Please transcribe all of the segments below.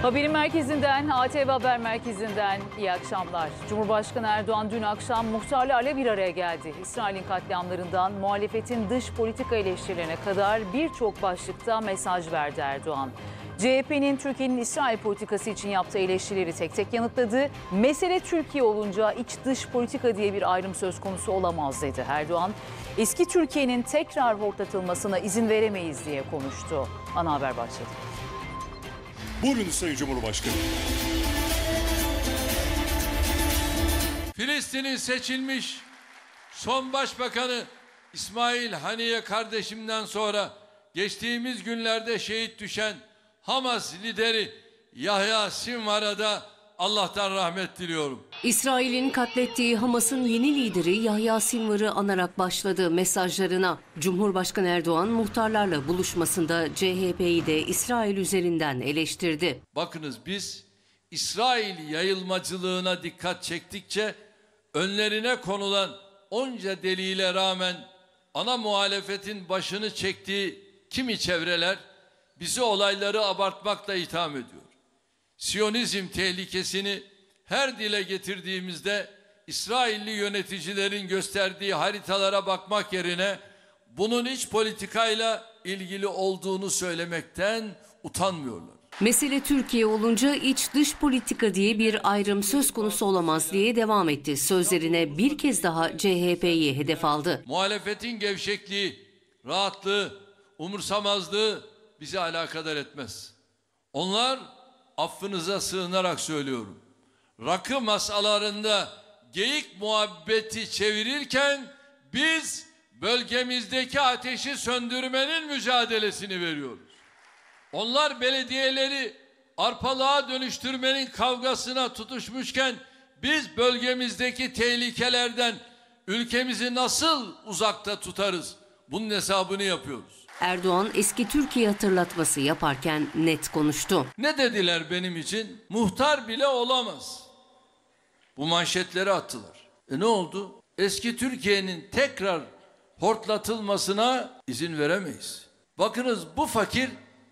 Haberin merkezinden, ATV Haber Merkezi'nden iyi akşamlar. Cumhurbaşkanı Erdoğan dün akşam muhtarlarla bir araya geldi. İsrail'in katliamlarından muhalefetin dış politika eleştirilerine kadar birçok başlıkta mesaj verdi Erdoğan. CHP'nin Türkiye'nin İsrail politikası için yaptığı eleştirileri tek tek yanıtladı. Mesele Türkiye olunca iç dış politika diye bir ayrım söz konusu olamaz dedi Erdoğan. Eski Türkiye'nin tekrar hortlatılmasına izin veremeyiz diye konuştu. Ana haber başladı. Buyurun Sayın Cumhurbaşkanı. Filistin'in seçilmiş son başbakanı İsmail Haniye kardeşimden sonra geçtiğimiz günlerde şehit düşen Hamas lideri Yahya Sinvar'a da Allah'tan rahmet diliyorum. İsrail'in katlettiği Hamas'ın yeni lideri Yahya Sinvar'ı anarak başladı mesajlarına. Cumhurbaşkanı Erdoğan muhtarlarla buluşmasında CHP'yi de İsrail üzerinden eleştirdi. Bakınız biz İsrail yayılmacılığına dikkat çektikçe önlerine konulan onca delile rağmen ana muhalefetin başını çektiği kimi çevreler bizi olayları abartmakla itham ediyor. Siyonizm tehlikesini her dile getirdiğimizde İsrailli yöneticilerin gösterdiği haritalara bakmak yerine bunun iç politikayla ilgili olduğunu söylemekten utanmıyorlar. Mesele Türkiye olunca iç dış politika diye bir ayrım söz konusu olamaz diye devam etti. Sözlerine bir kez daha CHP'yi hedef aldı. Muhalefetin gevşekliği, rahatlığı, umursamazlığı bizi alakadar etmez. Onlar, affınıza sığınarak söylüyorum, rakı masalarında geyik muhabbeti çevirirken biz bölgemizdeki ateşi söndürmenin mücadelesini veriyoruz. Onlar belediyeleri arpalığa dönüştürmenin kavgasına tutuşmuşken biz bölgemizdeki tehlikelerden ülkemizi nasıl uzakta tutarız? Bunun hesabını yapıyoruz. Erdoğan eski Türkiye hatırlatması yaparken net konuştu. Ne dediler benim için? Muhtar bile olamaz. Bu manşetleri attılar. Ne oldu? Eski Türkiye'nin tekrar hortlatılmasına izin veremeyiz. Bakınız bu fakir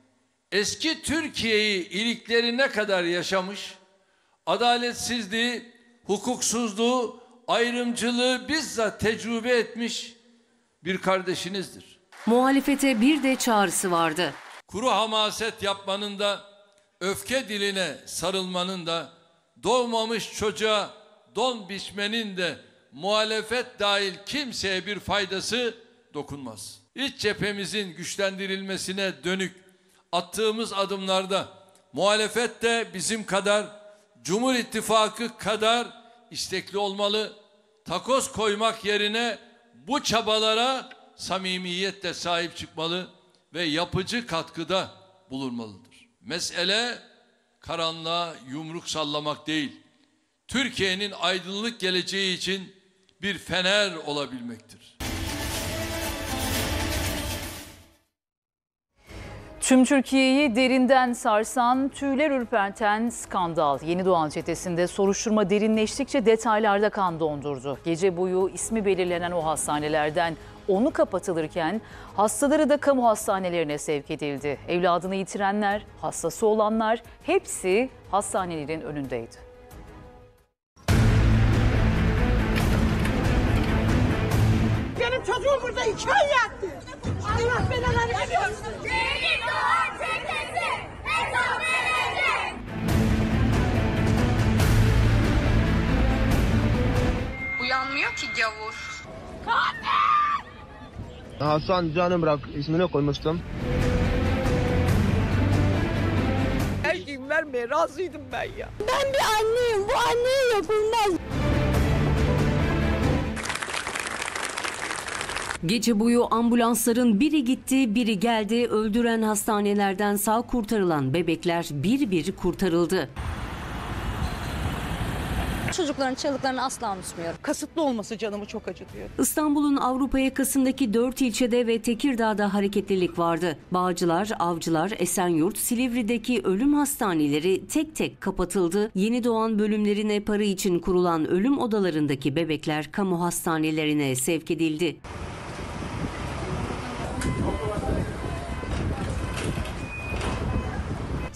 eski Türkiye'yi iliklerine kadar yaşamış, adaletsizliği, hukuksuzluğu, ayrımcılığı bizzat tecrübe etmiş bir kardeşinizdir. Muhalefete bir de çağrısı vardı. Kuru hamaset yapmanın da, öfke diline sarılmanın da, doğmamış çocuğa don biçmenin de muhalefet dahil kimseye bir faydası dokunmaz. İç cephemizin güçlendirilmesine dönük attığımız adımlarda muhalefet de bizim kadar, Cumhur İttifakı kadar istekli olmalı. Takoz koymak yerine bu çabalara samimiyetle sahip çıkmalı ve yapıcı katkıda bulunmalıdır. Mesele karanlığa yumruk sallamak değil, Türkiye'nin aydınlık geleceği için bir fener olabilmektir. Tüm Türkiye'yi derinden sarsan, tüyler ürperten skandal. Yeni Doğan çetesinde soruşturma derinleştikçe detaylarda kan dondurdu. Gece boyu ismi belirlenen o hastanelerden 10'u kapatılırken hastaları da kamu hastanelerine sevk edildi. Evladını yitirenler, hastası olanlar hepsi hastanelerin önündeydi. Benim çocuğum burada 2 ay yattı. Allah belanı versin. Yeni Doğan çetesi hesap verecek. Uyanmıyor ki gavur. Hasan canım bırak ismini koymuştum. Her şeyi vermeye razıydım ben ya. Ben bir anneyim. Bu anneye yapılmaz. Gece boyu ambulansların biri gitti, biri geldi. Öldüren hastanelerden sağ kurtarılan bebekler bir bir kurtarıldı. Çocukların çığlıklarını asla unutmuyorum. Kasıtlı olması canımı çok acıtıyor. İstanbul'un Avrupa yakasındaki 4 ilçede ve Tekirdağ'da hareketlilik vardı. Bağcılar, Avcılar, Esenyurt, Silivri'deki ölüm hastaneleri tek tek kapatıldı. Yeni doğan bölümlerine para için kurulan ölüm odalarındaki bebekler kamu hastanelerine sevk edildi.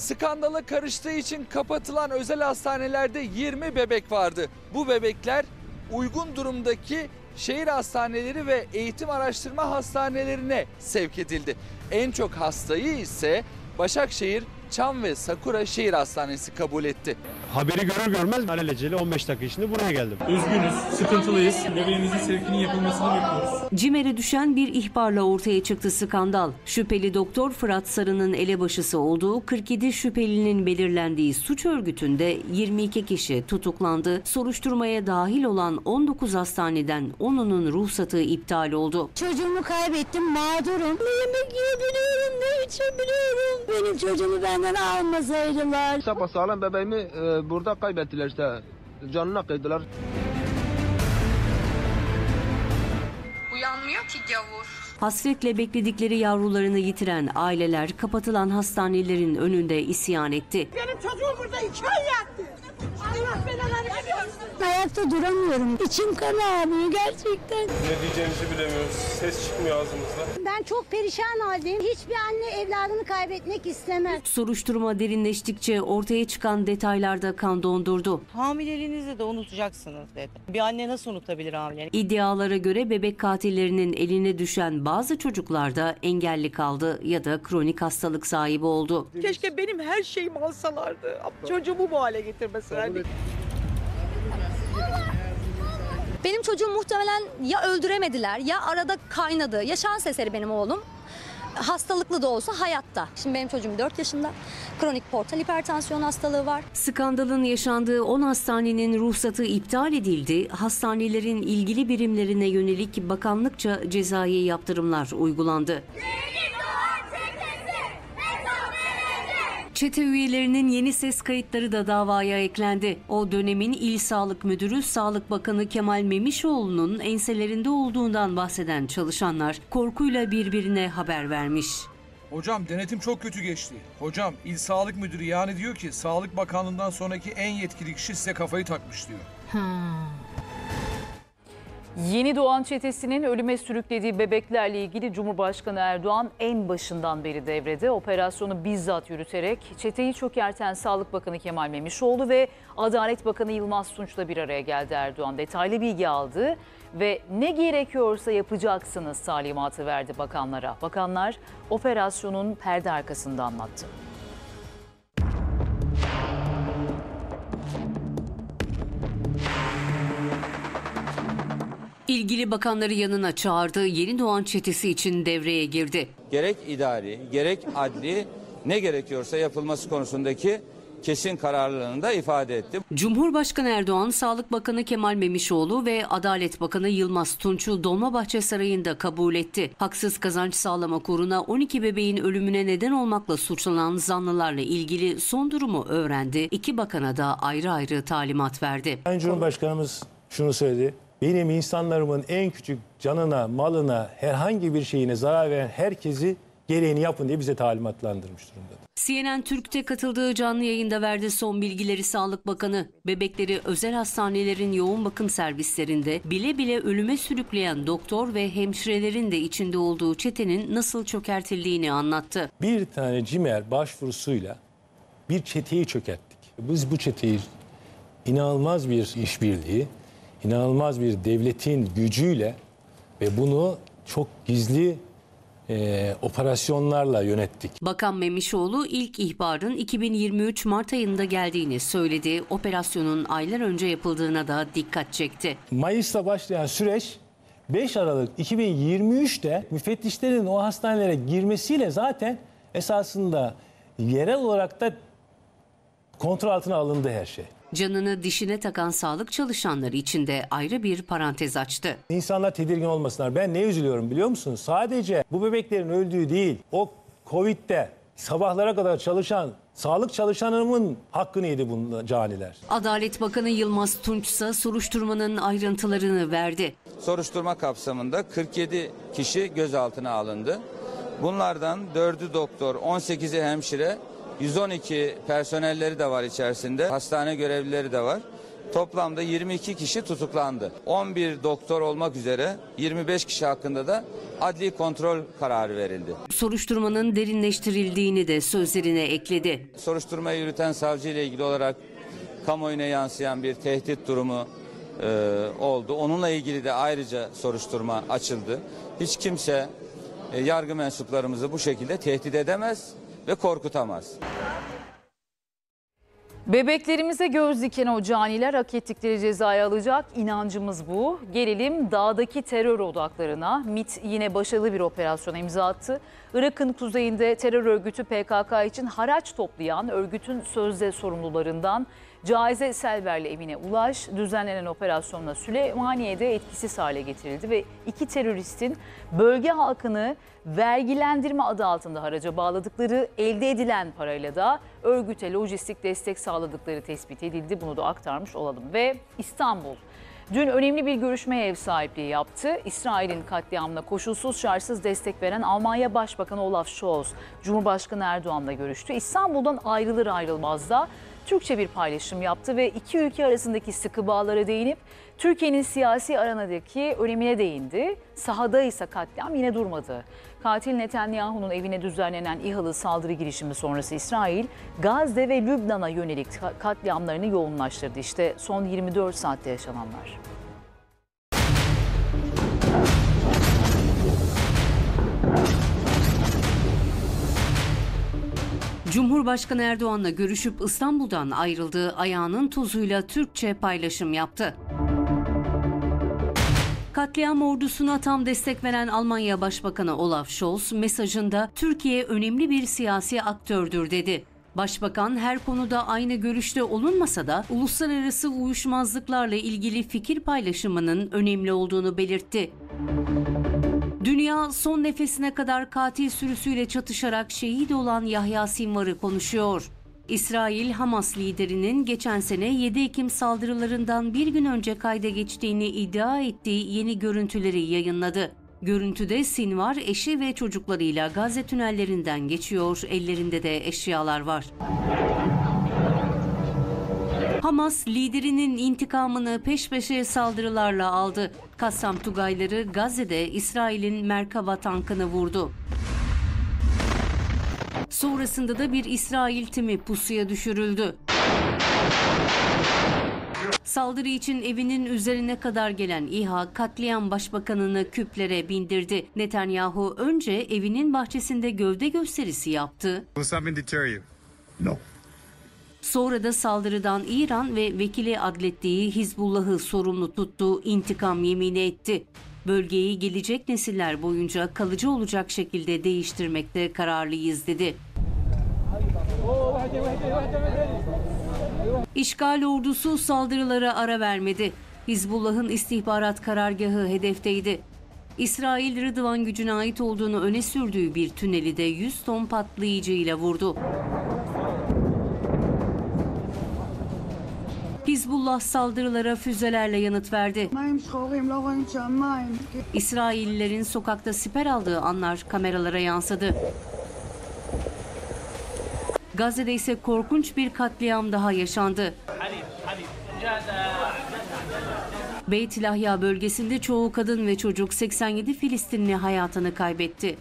Skandala karıştığı için kapatılan özel hastanelerde 20 bebek vardı. Bu bebekler uygun durumdaki şehir hastaneleri ve eğitim araştırma hastanelerine sevk edildi. En çok hastayı ise Başakşehir, Çam ve Sakura Şehir Hastanesi kabul etti. Haberi görür görmez alelacele 15 dakika içinde buraya geldim. Üzgünüz, sıkıntılıyız. Bebeğimizin sevkinin yapılmasını bekliyoruz. CİMER'e düşen bir ihbarla ortaya çıktı skandal. Şüpheli doktor Fırat Sarı'nın elebaşısı olduğu 47 şüphelinin belirlendiği suç örgütünde 22 kişi tutuklandı. Soruşturmaya dahil olan 19 hastaneden 10'unun ruhsatı iptal oldu. Çocuğumu kaybettim, mağdurum. Ne yemek yiyebiliyorum, ne içebiliyorum. Benim çocuğumu benden almasaydılar. Sapasağlam bebeğimi burada kaybettiler işte. Canına kıydılar. Uyanmıyor ki gavur. Hasretle bekledikleri yavrularını yitiren aileler kapatılan hastanelerin önünde isyan etti. Benim çocuğum burada 2 ay yattı. Allah belanı versin. Ayakta duramıyorum. İçim kan ağrıyor gerçekten. Ne diyeceğimizi bilemiyoruz. Ses çıkmıyor ağzımızdan. Ben çok perişan haldeyim. Hiçbir anne evladını kaybetmek istemez. Soruşturma derinleştikçe ortaya çıkan detaylarda kan dondurdu. Hamileliğinizi de unutacaksınız dedi. Bir anne nasıl unutabilir hamileliğini? İddialara göre bebek katillerinin eline düşen bazı çocuklar da engelli kaldı ya da kronik hastalık sahibi oldu. Keşke benim her şeyimi alsalardı. Çocuğumu bu hale getirmeselerdi. Benim çocuğum muhtemelen ya öldüremediler ya arada kaynadı. Ya şans eseri benim oğlum. Hastalıklı da olsa hayatta. Şimdi benim çocuğum 4 yaşında. Kronik portal hipertansiyon hastalığı var. Skandalın yaşandığı 10 hastanenin ruhsatı iptal edildi. Hastanelerin ilgili birimlerine yönelik bakanlıkça cezai yaptırımlar uygulandı. Çete üyelerinin yeni ses kayıtları da davaya eklendi. O dönemin İl Sağlık Müdürü Sağlık Bakanı Kemal Memişoğlu'nun enselerinde olduğundan bahseden çalışanlar korkuyla birbirine haber vermiş. Hocam denetim çok kötü geçti. Hocam İl Sağlık Müdürü yani diyor ki Sağlık Bakanlığı'ndan sonraki en yetkili kişi size kafayı takmış diyor. Yeni doğan çetesinin ölüme sürüklediği bebeklerle ilgili Cumhurbaşkanı Erdoğan en başından beri devrede. Operasyonu bizzat yürüterek çeteyi çökerten Sağlık Bakanı Kemal Memişoğlu ve Adalet Bakanı Yılmaz Tunç'la bir araya geldi Erdoğan. Detaylı bilgi aldı ve ne gerekiyorsa yapacaksınız talimatı verdi bakanlara. Bakanlar operasyonun perde arkasında anlattı. İlgili bakanları yanına çağırdı, yeni doğan çetesi için devreye girdi. Gerek idari, gerek adli ne gerekiyorsa yapılması konusundaki kesin kararlılığını da ifade etti. Cumhurbaşkanı Erdoğan, Sağlık Bakanı Kemal Memişoğlu ve Adalet Bakanı Yılmaz Tunç'u Dolmabahçe Sarayı'nda kabul etti. Haksız kazanç sağlamak uğruna 12 bebeğin ölümüne neden olmakla suçlanan zanlılarla ilgili son durumu öğrendi. İki bakana da ayrı ayrı talimat verdi. Sayın Cumhurbaşkanımız şunu söyledi. Benim insanlarımın en küçük canına, malına, herhangi bir şeyine zarar veren herkesi gereğini yapın diye bize talimatlandırmış durumda. CNN Türk'te katıldığı canlı yayında verdi son bilgileri Sağlık Bakanı. Bebekleri özel hastanelerin yoğun bakım servislerinde bile bile ölüme sürükleyen doktor ve hemşirelerin de içinde olduğu çetenin nasıl çökertildiğini anlattı. Bir tane CİMER başvurusuyla bir çeteyi çökerttik. Biz bu çeteyi inanılmaz bir işbirliği, inanılmaz bir devletin gücüyle ve bunu çok gizli operasyonlarla yönettik. Bakan Memişoğlu ilk ihbarın 2023 Mart ayında geldiğini söyledi. Operasyonun aylar önce yapıldığına da dikkat çekti. Mayıs'ta başlayan süreç 5 Aralık 2023'te müfettişlerin o hastanelere girmesiyle zaten esasında yerel olarak da kontrol altına alındı her şey. Canını dişine takan sağlık çalışanları için de ayrı bir parantez açtı. İnsanlar tedirgin olmasınlar. Ben ne üzülüyorum biliyor musunuz? Sadece bu bebeklerin öldüğü değil, o Covid'de sabahlara kadar çalışan sağlık çalışanımın hakkını yedi bu caniler. Adalet Bakanı Yılmaz Tunç ise soruşturmanın ayrıntılarını verdi. Soruşturma kapsamında 47 kişi gözaltına alındı. Bunlardan 4'ü doktor, 18'i hemşire, 112 personelleri de var içerisinde, hastane görevlileri de var. toplamda 22 kişi tutuklandı. 11 doktor olmak üzere 25 kişi hakkında da adli kontrol kararı verildi. Soruşturmanın derinleştirildiğini de sözlerine ekledi. Soruşturmayı yürüten savcı ile ilgili olarak kamuoyuna yansıyan bir tehdit durumu oldu. Onunla ilgili de ayrıca soruşturma açıldı. Hiç kimse yargı mensuplarımızı bu şekilde tehdit edemez ve korkutamaz. Bebeklerimize göz diken o caniler hak ettikleri cezayı alacak. İnancımız bu. Gelelim dağdaki terör odaklarına. MİT yine başarılı bir operasyona imza attı. Irak'ın kuzeyinde terör örgütü PKK için haraç toplayan örgütün sözde sorumlularından Caize Selver'le evine ulaş. Düzenlenen operasyonla Süleymaniye'de etkisiz hale getirildi ve iki teröristin bölge halkını vergilendirme adı altında haraca bağladıkları, elde edilen parayla da örgüte lojistik destek sağladıkları tespit edildi. Bunu da aktarmış olalım. Ve İstanbul dün önemli bir görüşmeye ev sahipliği yaptı. İsrail'in katliamına koşulsuz şartsız destek veren Almanya Başbakanı Olaf Scholz, Cumhurbaşkanı Erdoğan'la görüştü. İstanbul'dan ayrılır ayrılmaz da Türkçe bir paylaşım yaptı ve iki ülke arasındaki sıkı bağlara değinip Türkiye'nin siyasi arenadaki önemine değindi. Sahada ise katliam yine durmadı. Katil Netanyahu'nun evine düzenlenen İHA'lı saldırı girişimi sonrası İsrail, Gazze ve Lübnan'a yönelik katliamlarını yoğunlaştırdı. İşte son 24 saatte yaşananlar. Cumhurbaşkanı Erdoğan'la görüşüp İstanbul'dan ayrıldığı ayağının tozuyla Türkçe paylaşım yaptı. Katliam ordusuna tam destek veren Almanya Başbakanı Olaf Scholz mesajında Türkiye önemli bir siyasi aktördür dedi. Başbakan her konuda aynı görüşte olunmasa da uluslararası uyuşmazlıklarla ilgili fikir paylaşımının önemli olduğunu belirtti. Dünya son nefesine kadar katil sürüsüyle çatışarak şehit olan Yahya Sinvar'ı konuşuyor. İsrail, Hamas liderinin geçen sene 7 Ekim saldırılarından bir gün önce kayda geçtiğini iddia ettiği yeni görüntüleri yayınladı. Görüntüde Sinvar eşi ve çocuklarıyla Gazze tünellerinden geçiyor, ellerinde de eşyalar var. Hamas liderinin intikamını peş peşe saldırılarla aldı. Kassam Tugayları Gazze'de İsrail'in Merkava tankını vurdu. Sonrasında da bir İsrail timi pusuya düşürüldü. Saldırı için evinin üzerine kadar gelen İHA katliam başbakanını küplere bindirdi. Netanyahu önce evinin bahçesinde gövde gösterisi yaptı. Sonra da saldırıdan İran ve vekili adlettiği Hizbullah'ı sorumlu tuttu, intikam yemini etti. Bölgeyi gelecek nesiller boyunca kalıcı olacak şekilde değiştirmekte kararlıyız dedi. İşgal ordusu saldırılara ara vermedi. Hizbullah'ın istihbarat karargahı hedefteydi. İsrail Rıdvan gücüne ait olduğunu öne sürdüğü bir tüneli de 100 ton patlayıcıyla vurdu. Hizbullah saldırılara füzelerle yanıt verdi. İsraillilerin sokakta siper aldığı anlar kameralara yansıdı. Gazze'de ise korkunç bir katliam daha yaşandı. Beyt Lahya bölgesinde çoğu kadın ve çocuk 87 Filistinli hayatını kaybetti.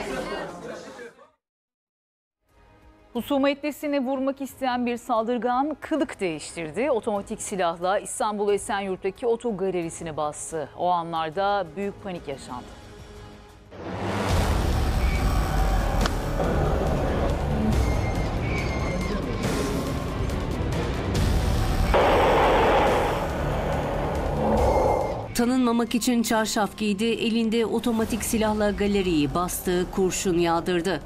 Husumetlisini vurmak isteyen bir saldırgan kılık değiştirdi. Otomatik silahla İstanbul Esenyurt'taki otogalerisini bastı. O anlarda büyük panik yaşandı. Tanınmamak için çarşaf giydi, elinde otomatik silahla galeriyi bastı, kurşun yağdırdı.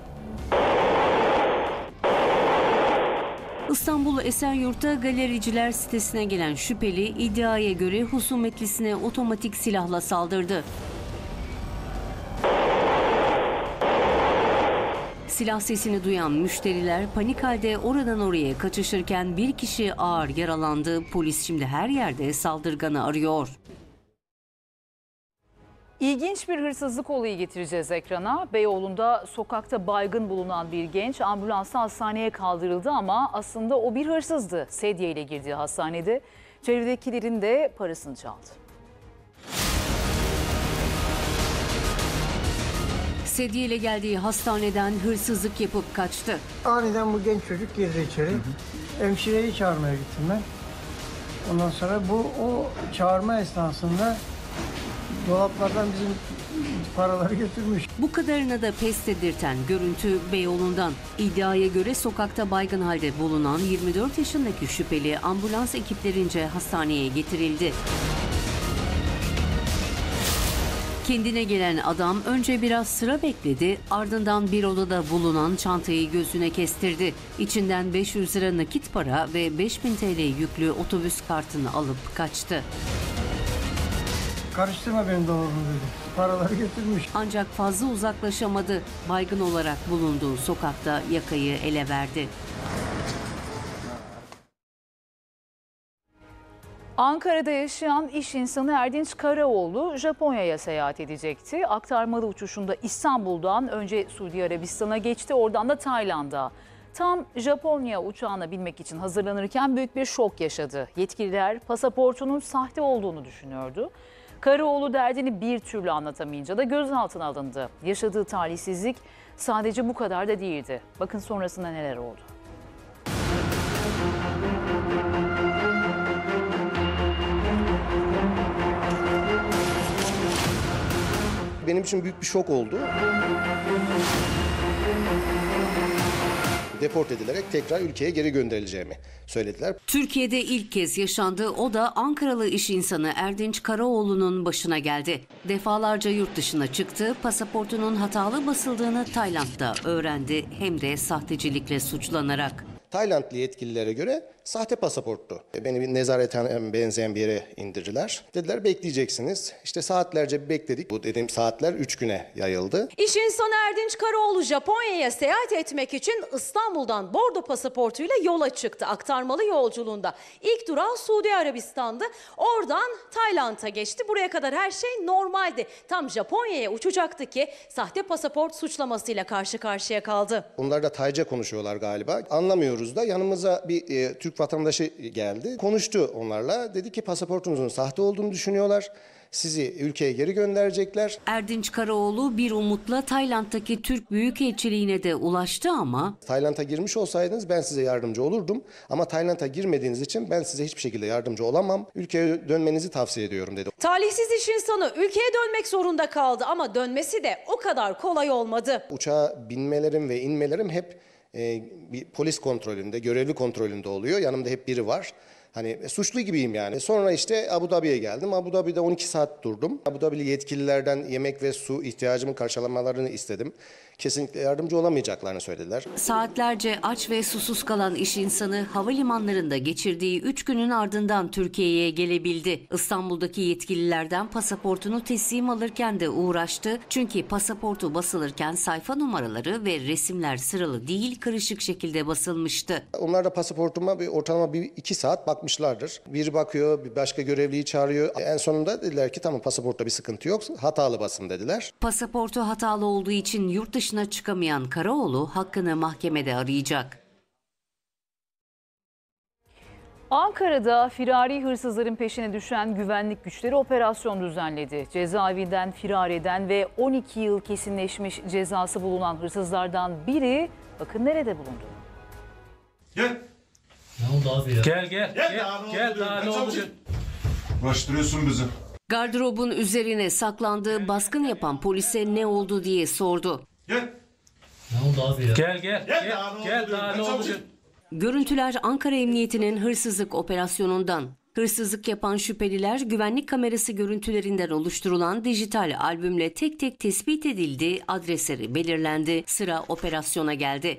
İstanbul Esenyurt'ta galericiler sitesine gelen şüpheli iddiaya göre husumetlisine otomatik silahla saldırdı. Silah sesini duyan müşteriler panik halde oradan oraya kaçışırken bir kişi ağır yaralandı. Polis şimdi her yerde saldırganı arıyor. İlginç bir hırsızlık olayı getireceğiz ekrana. Beyoğlu'nda sokakta baygın bulunan bir genç ambulansla hastaneye kaldırıldı ama aslında o bir hırsızdı. Sedye ile girdiği hastanede Çevredekilerin de parasını çaldı. Sedyeyle geldiği hastaneden hırsızlık yapıp kaçtı. Aniden bu genç çocuk girdi içeri. Hemşireyi çağırmaya gittim ben. Ondan sonra o çağırma esnasında dolaplardan bizim paraları götürmüş. Bu kadarına da pes dedirten görüntü Beyoğlu'ndan. İddiaya göre sokakta baygın halde bulunan 24 yaşındaki şüpheli ambulans ekiplerince hastaneye getirildi. Kendine gelen adam önce biraz sıra bekledi, ardından bir odada bulunan çantayı gözüne kestirdi. İçinden 500 lira nakit para ve 5000 TL yüklü otobüs kartını alıp kaçtı. Karıştırma benim dolabımı dedi. Paraları götürmüş. Ancak fazla uzaklaşamadı. Baygın olarak bulunduğu sokakta yakayı ele verdi. Ankara'da yaşayan iş insanı Erdinç Karaoğlu Japonya'ya seyahat edecekti. Aktarmalı uçuşunda İstanbul'dan önce Suudi Arabistan'a geçti, oradan da Tayland'a. Tam Japonya uçağına binmek için hazırlanırken büyük bir şok yaşadı. Yetkililer pasaportunun sahte olduğunu düşünüyordu. Karaoğlu derdini bir türlü anlatamayınca da gözaltına alındı. Yaşadığı talihsizlik sadece bu kadar da değildi. Bakın sonrasında neler oldu. Benim için büyük bir şok oldu. Deport edilerek tekrar ülkeye geri gönderileceğimi söylediler. Türkiye'de ilk kez yaşandı. O da Ankaralı iş insanı Erdinç Karaoğlu'nun başına geldi. Defalarca yurt dışına çıktı. Pasaportunun hatalı basıldığını Tayland'da öğrendi. Hem de sahtecilikle suçlanarak. Taylandlı yetkililere göre sahte pasaporttu. Beni bir nezarethane benzeyen bir yere indirdiler. Dediler bekleyeceksiniz. İşte saatlerce bekledik. Bu dediğim saatler 3 güne yayıldı. İş insanı Erdinç Karaoğlu Japonya'ya seyahat etmek için İstanbul'dan bordo pasaportuyla yola çıktı. Aktarmalı yolculuğunda ilk durağı Suudi Arabistan'dı. Oradan Tayland'a geçti. Buraya kadar her şey normaldi. Tam Japonya'ya uçacaktı ki sahte pasaport suçlamasıyla karşı karşıya kaldı. Onlar da Tayca konuşuyorlar galiba. Anlamıyoruz da yanımıza bir Türk vatandaşı geldi. Konuştu onlarla. Dedi ki pasaportunuzun sahte olduğunu düşünüyorlar. Sizi ülkeye geri gönderecekler. Erdinç Karaoğlu bir umutla Tayland'daki Türk Büyükelçiliğine de ulaştı ama... Tayland'a girmiş olsaydınız ben size yardımcı olurdum. Ama Tayland'a girmediğiniz için ben size hiçbir şekilde yardımcı olamam. Ülkeye dönmenizi tavsiye ediyorum dedi. Talihsiz iş insanı ülkeye dönmek zorunda kaldı ama dönmesi de o kadar kolay olmadı. Uçağa binmelerim ve inmelerim hep bir polis kontrolünde, görevli kontrolünde oluyor. Yanımda hep biri var. Hani suçlu gibiyim yani. Sonra işte Abu Dhabi'ye geldim. Abu Dhabi'de 12 saat durdum. Abu Dhabi'li yetkililerden yemek ve su ihtiyacımı karşılamalarını istedim. Kesinlikle yardımcı olamayacaklarını söylediler. Saatlerce aç ve susuz kalan iş insanı havalimanlarında geçirdiği 3 günün ardından Türkiye'ye gelebildi. İstanbul'daki yetkililerden pasaportunu teslim alırken de uğraştı. Çünkü pasaportu basılırken sayfa numaraları ve resimler sıralı değil, karışık şekilde basılmıştı. Onlar da pasaportuma ortalama 2 saat bakmışlardır. Biri bakıyor, bir başka görevliyi çağırıyor. En sonunda dediler ki tamam pasaportta bir sıkıntı yok, hatalı basın dediler. Pasaportu hatalı olduğu için yurt dışına çıkamayan Karaoğlu hakkını mahkemede arayacak. Ankara'da firari hırsızların peşine düşen güvenlik güçleri operasyon düzenledi. Cezaevinden firar eden ve 12 yıl kesinleşmiş cezası bulunan hırsızlardan biri bakın nerede bulundu. Gel. Ne oldu abi ya? Gel daha ne olacak? Uğraştırıyorsun bizi. Gardırobun üzerine saklandığı baskın yapan polise ne oldu diye sordu. Gel. Ne oldu abi ya? Gel daha ne olacak? Görüntüler Ankara Emniyeti'nin hırsızlık operasyonundan. Hırsızlık yapan şüpheliler güvenlik kamerası görüntülerinden oluşturulan dijital albümle tek tek tespit edildi, adresleri belirlendi, sıra operasyona geldi.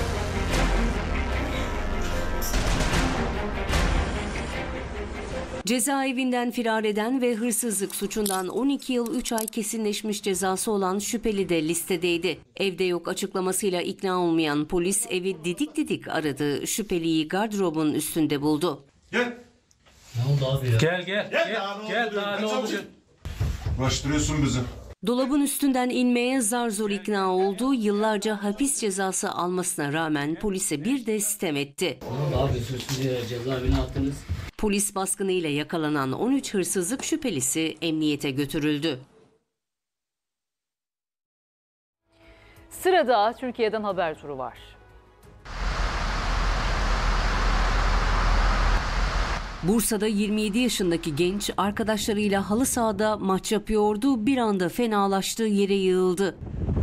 Cezaevinden firar eden ve hırsızlık suçundan 12 yıl 3 ay kesinleşmiş cezası olan şüpheli de listedeydi. Evde yok açıklamasıyla ikna olmayan polis evi didik didik aradı. Şüpheliyi gardırobun üstünde buldu. Gel. Ne oldu abi ya? Gel daha ne olacak? Uğraştırıyorsun bizi. Dolabın üstünden inmeye zar zor ikna oldu. Yıllarca hapis cezası almasına rağmen polise bir de sitem etti. Ne oldu abi? Suçlu cezaevine attınız. Polis baskınıyla yakalanan 13 hırsızlık şüphelisi emniyete götürüldü. Sırada Türkiye'den haber turu var. Bursa'da 27 yaşındaki genç arkadaşlarıyla halı sahada maç yapıyordu. Bir anda fenalaştı, yere yığıldı.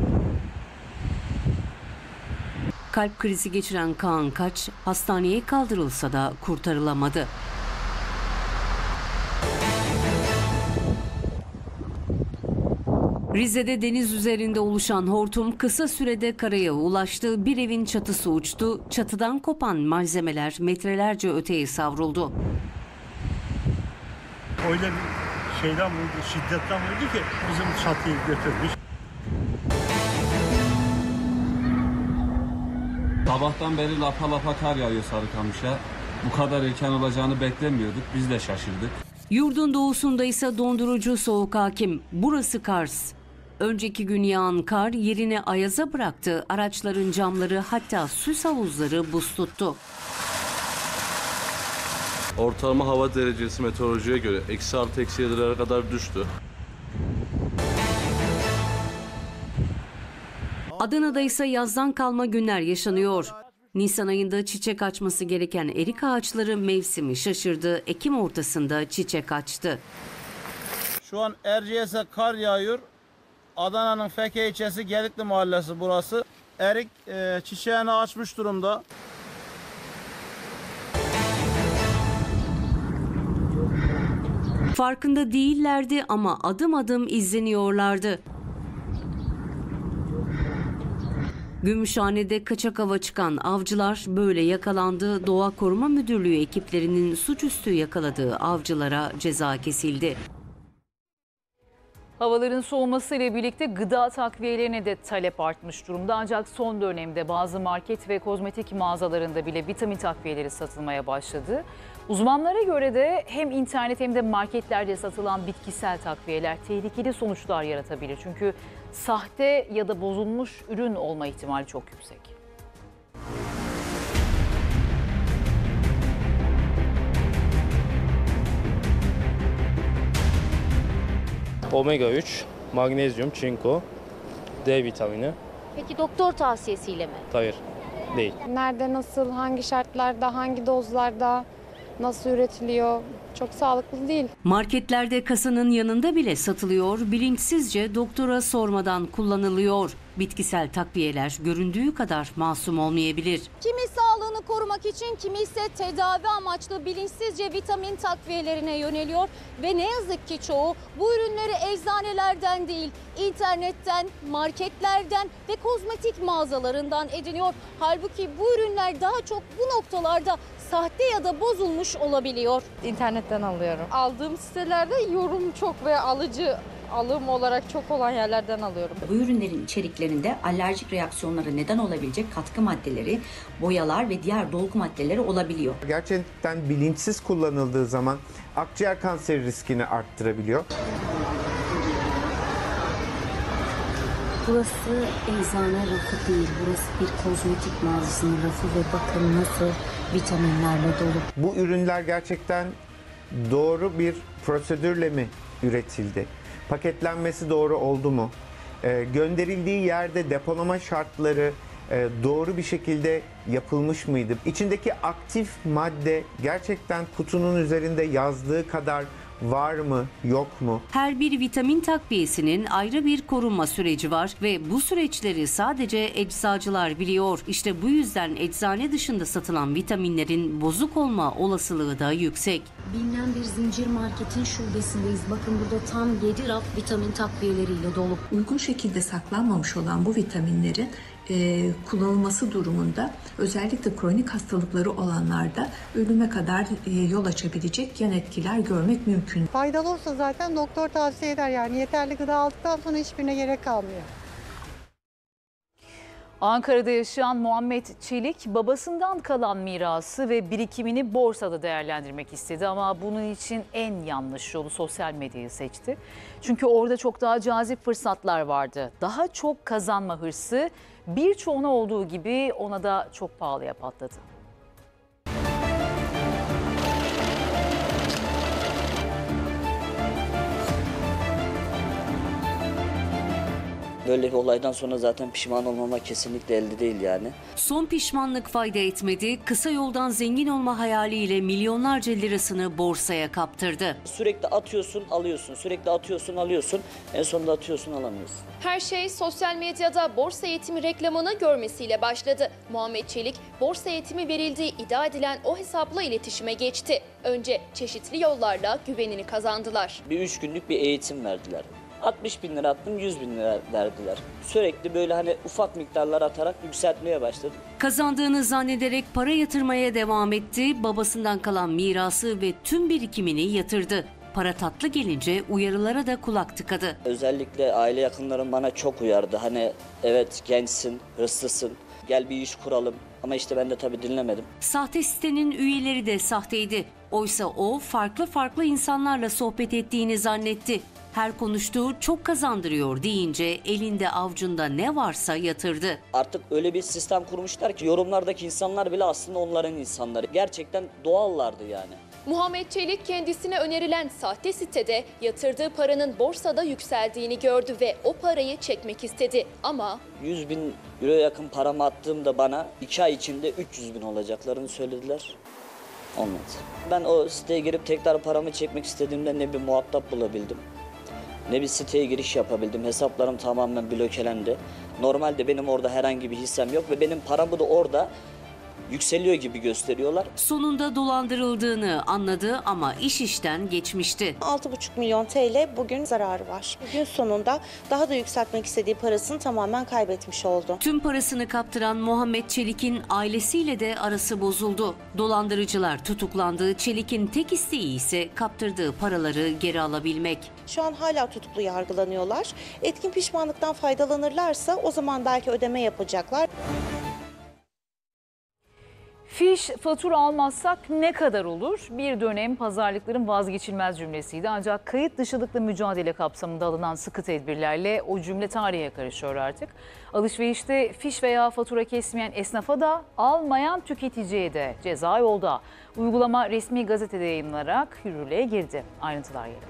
Kalp krizi geçiren Kaan Kaç hastaneye kaldırılsa da kurtarılamadı. Rize'de deniz üzerinde oluşan hortum kısa sürede karaya ulaştı. Bir evin çatısı uçtu. Çatıdan kopan malzemeler metrelerce öteye savruldu. Öyle bir şeyden vurdu, şiddetten vurdu ki bizim çatıyı götürmüş. Sabahtan beri lapa lapa kar yağıyor Sarıkamış'a. Bu kadar erken olacağını beklemiyorduk. Biz de şaşırdık. Yurdun doğusunda ise dondurucu soğuk hakim. Burası Kars. Önceki gün yağan kar yerine ayaza bıraktı. Araçların camları, hatta süs havuzları buz tuttu. Ortalama hava derecesi meteorolojiye göre -6-7'lere kadar düştü. Adana'da ise yazdan kalma günler yaşanıyor. Nisan ayında çiçek açması gereken erik ağaçları mevsimi şaşırdı. Ekim ortasında çiçek açtı. Şu an Erciyes'e kar yağıyor. Adana'nın Feke ilçesi Gedikli mahallesi burası. Erik çiçeğini açmış durumda. Farkında değillerdi ama adım adım izleniyorlardı. Gümüşhane'de kaçak ava çıkan avcılar böyle yakalandı. Doğa Koruma Müdürlüğü ekiplerinin suçüstü yakaladığı avcılara ceza kesildi. Havaların soğumasıyla birlikte gıda takviyelerine de talep artmış durumda. Ancak son dönemde bazı market ve kozmetik mağazalarında bile vitamin takviyeleri satılmaya başladı. Uzmanlara göre de hem internet hem de marketlerde satılan bitkisel takviyeler tehlikeli sonuçlar yaratabilir. Çünkü sahte ya da bozulmuş ürün olma ihtimali çok yüksek. Omega 3, magnezyum, çinko, D vitamini. Peki doktor tavsiyesiyle mi? Hayır, değil. Nerede, nasıl, hangi şartlarda, hangi dozlarda, nasıl üretiliyor? Çok sağlıklı değil. Marketlerde kasanın yanında bile satılıyor. Bilinçsizce doktora sormadan kullanılıyor. Bitkisel takviyeler göründüğü kadar masum olmayabilir. Kimi sağlığını korumak için, kimi ise tedavi amaçlı bilinçsizce vitamin takviyelerine yöneliyor. Ve ne yazık ki çoğu bu ürünleri eczanelerden değil, internetten, marketlerden ve kozmetik mağazalarından ediniyor. Halbuki bu ürünler daha çok bu noktalarda sahte ya da bozulmuş olabiliyor. İnternetten alıyorum. Aldığım sitelerde yorum çok ve alıcı alım olarak çok olan yerlerden alıyorum. Bu ürünlerin içeriklerinde alerjik reaksiyonlara neden olabilecek katkı maddeleri, boyalar ve diğer dolgu maddeleri olabiliyor. Gerçekten bilinçsiz kullanıldığı zaman akciğer kanseri riskini arttırabiliyor. Burası eczane rafı değil, burası bir kozmetik mağazasının rafı ve bakın nasıl vitaminlerle dolu. Bu ürünler gerçekten doğru bir prosedürle mi üretildi? Paketlenmesi doğru oldu mu? Gönderildiği yerde depolama şartları doğru bir şekilde yapılmış mıydı? İçindeki aktif madde gerçekten kutunun üzerinde yazdığı kadar var mı, yok mu? Her bir vitamin takviyesinin ayrı bir korunma süreci var ve bu süreçleri sadece eczacılar biliyor. İşte bu yüzden eczane dışında satılan vitaminlerin bozuk olma olasılığı da yüksek. Bilinen bir zincir marketin şubesindeyiz. Bakın burada tam 7 raf vitamin takviyeleriyle dolu. Uygun şekilde saklanmamış olan bu vitaminlerin kullanılması durumunda özellikle kronik hastalıkları olanlarda ölüme kadar yol açabilecek yan etkiler görmek mümkün. Faydalı olsa zaten doktor tavsiye eder, yani yeterli gıda aldıktan sonra hiçbirine gerek kalmıyor. Ankara'da yaşayan Muhammed Çelik babasından kalan mirası ve birikimini borsada değerlendirmek istedi ama bunun için en yanlış yolu sosyal medyayı seçti. Çünkü orada çok daha cazip fırsatlar vardı. Daha çok kazanma hırsı birçoğuna olduğu gibi ona da çok pahalıya patladı. Böyle bir olaydan sonra zaten pişman olmamak kesinlikle elde değil yani. Son pişmanlık fayda etmedi. Kısa yoldan zengin olma hayaliyle milyonlarca lirasını borsaya kaptırdı. Sürekli atıyorsun, alıyorsun. Sürekli atıyorsun, alıyorsun. En sonunda atıyorsun, alamıyorsun. Her şey sosyal medyada borsa eğitimi reklamını görmesiyle başladı. Muhammed Çelik, borsa eğitimi verildiği iddia edilen o hesapla iletişime geçti. Önce çeşitli yollarla güvenini kazandılar. Bir 3 günlük bir eğitim verdiler. 60 bin lira attım, 100 bin lira verdiler. Sürekli böyle hani ufak miktarlar atarak yükseltmeye başladım. Kazandığını zannederek para yatırmaya devam etti. Babasından kalan mirası ve tüm birikimini yatırdı. Para tatlı gelince uyarılara da kulak tıkadı. Özellikle aile yakınlarım bana çok uyardı. Hani evet gençsin, hırslısın, gel bir iş kuralım. Ama işte ben de tabii dinlemedim. Sahte sitenin üyeleri de sahteydi. Oysa o farklı insanlarla sohbet ettiğini zannetti. Her konuştuğu çok kazandırıyor deyince elinde avucunda ne varsa yatırdı. Artık öyle bir sistem kurmuşlar ki yorumlardaki insanlar bile aslında onların insanları. Gerçekten doğallardı yani. Muhammed Çelik kendisine önerilen sahte sitede yatırdığı paranın borsada yükseldiğini gördü ve o parayı çekmek istedi. Ama 100 bin euro yakın paramı attığımda bana 2 ay içinde 300 bin olacaklarını söylediler. Olmadı. Ben o siteye girip tekrar paramı çekmek istediğimde ne bir muhatap bulabildim, ne bir siteye giriş yapabildim. Hesaplarım tamamen blokelendi. Normalde benim orada herhangi bir hissem yok ve benim paramı da orada yükseliyor gibi gösteriyorlar. Sonunda dolandırıldığını anladı ama iş işten geçmişti. 6,5 milyon TL bugün zararı var. Gün sonunda daha da yükseltmek istediği parasını tamamen kaybetmiş oldu. Tüm parasını kaptıran Muhammed Çelik'in ailesiyle de arası bozuldu. Dolandırıcılar tutuklandı. Çelik'in tek isteği ise kaptırdığı paraları geri alabilmek. Şu an hala tutuklu yargılanıyorlar. Etkin pişmanlıktan faydalanırlarsa o zaman belki ödeme yapacaklar. Fiş, fatura almazsak ne kadar olur? Bir dönem pazarlıkların vazgeçilmez cümlesiydi. Ancak kayıt dışılıkla mücadele kapsamında alınan sıkı tedbirlerle o cümle tarihe karışıyor artık. Alışverişte fiş veya fatura kesmeyen esnafa da almayan tüketiciye de ceza yolda. Uygulama resmi gazetede yayınlanarak yürürlüğe girdi. Ayrıntılar geliyor.